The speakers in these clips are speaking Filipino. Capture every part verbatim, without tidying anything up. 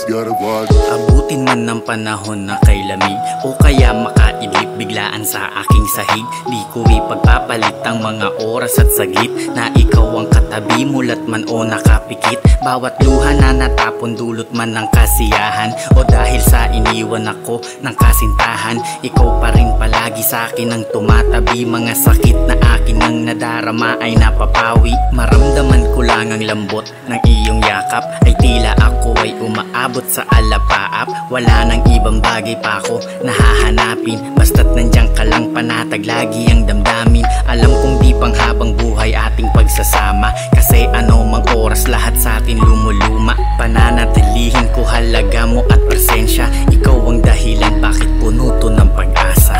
Abutin man ng panahon na kay lamig, o kaya makaidlip biglaan sa aking sahig. Di ko ipagpapalit ang mga oras at saglit na ikaw ang katabi, mulat man o nakapikit. Bawat luha na natapon dulot man ng kasiyahan, o dahil sa iniwan ako ng kasintahan. Ikaw pa rin palagi sa akin ang tumatabi. Mga sakit na akin ang nadarama ay napapawi. Maramdaman ko lang ang lambot ng iyong yakap, ay tila ako ay umaabot sa alapaap. Wala nang ibang bagay pa ako nahahanapin, basta't nandiyan ka lang panatag lagi ang damdamin. Alam kong di pang habang buhay ating pagsasama, kasi ano mang oras lahat sa atin lumuluma. Pananatilihin ko halaga mo at presensya, ikaw ang dahilan bakit puno to ng pag-asa.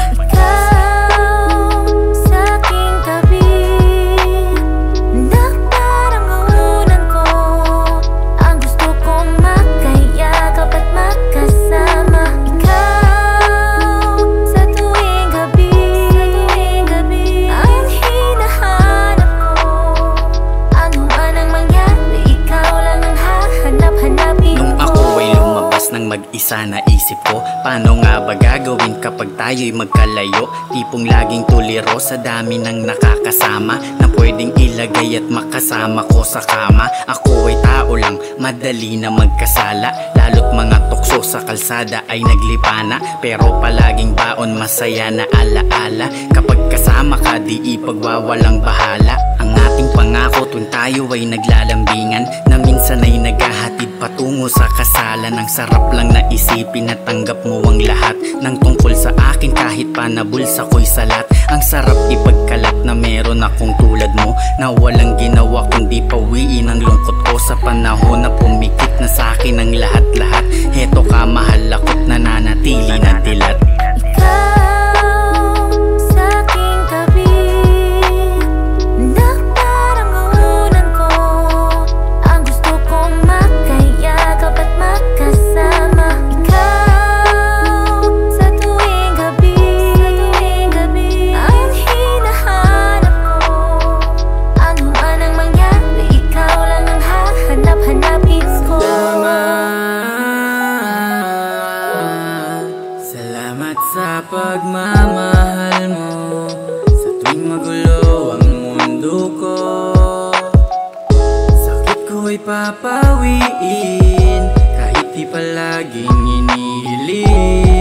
Mag-isa naisip ko, paano nga ba gagawin kapag tayo'y magkalayo? Tipong laging tuliro sa dami ng nakakasama na pwedeng ilagay at makasama ko sa kama. Ako ay tao lang, madali na magkasala, lalo't mga tukso sa kalsada ay naglipana. Pero palaging baon masaya na alaala, kapag kasama ka di ipagwawalang bahala. Ang ating pangako tuwing tayo ay naglalambingan, na minsan ay naghahatid patungo sa kasalan. Ang sarap lang na isipin na tanggap mo ang lahat ng tungkol sa akin, kahit pa nabulsa ko'y salat. Ang sarap ipagkalat na meron akong tulad mo, na walang ginawa kundi pawiin ang lungkot ko. Sa panahon na pumikit na sa akin ang lahat-lahat, heto ka mahal ako't nananatili na dilat. Sa pagmamahal mo, sa tuwing magulo ang mundo ko, sakit ko'y papawiin kahit di palaging inihiling.